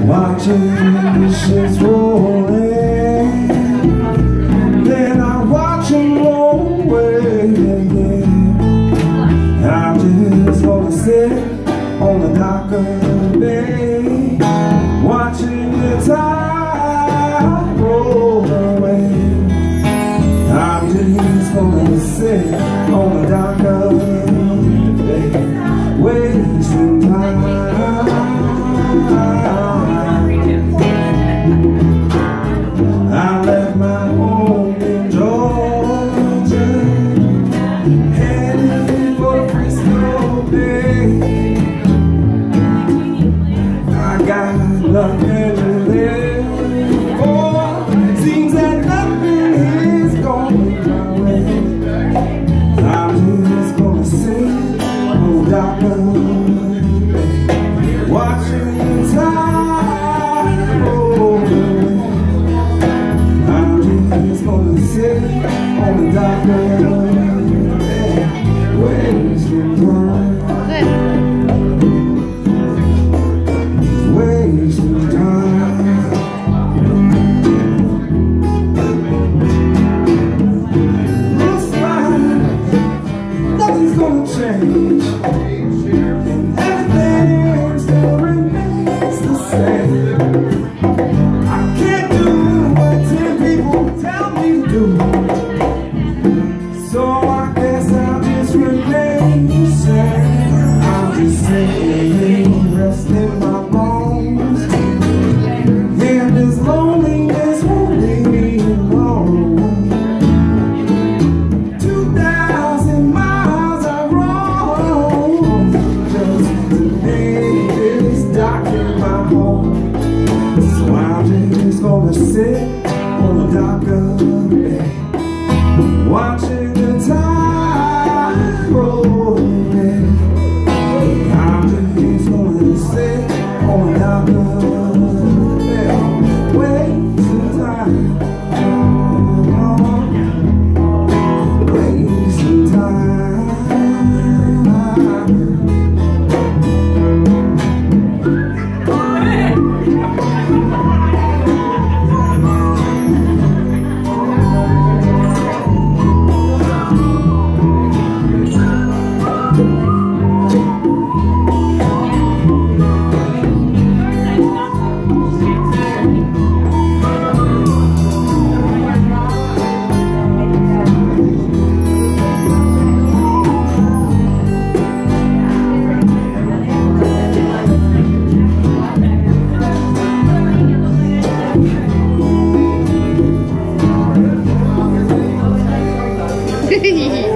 watching the ships rolling. Then I watch them roll away again. I'm just gonna sit on the dock of the bay, watching the tide roll away. I'm just gonna sit on the dock of the bay, wasting time. I left my home in Georgia, headed for Frisco Bay. I got nothing to live for. Seems that nothing is going my way. I'm just gonna sit on the dock of the bay, watching the tide roll away. I'm just gonna sit on the dock of the bay, wasting time. Wasting time. Looks like nothing's gonna change, and everything still remains the same. I can't do what 10 people tell me to do, so I guess I'll just remain the same. I'm just sitting, resting my bones, and this loneliness won't leave me alone. 2,000 miles I roam just to make this dock in my home. So I'm just gonna sit on the dock of the bay, watching the tide roll away. I'm just gonna sit on the dock of the bay, wasting time. Wasting time. Hehehe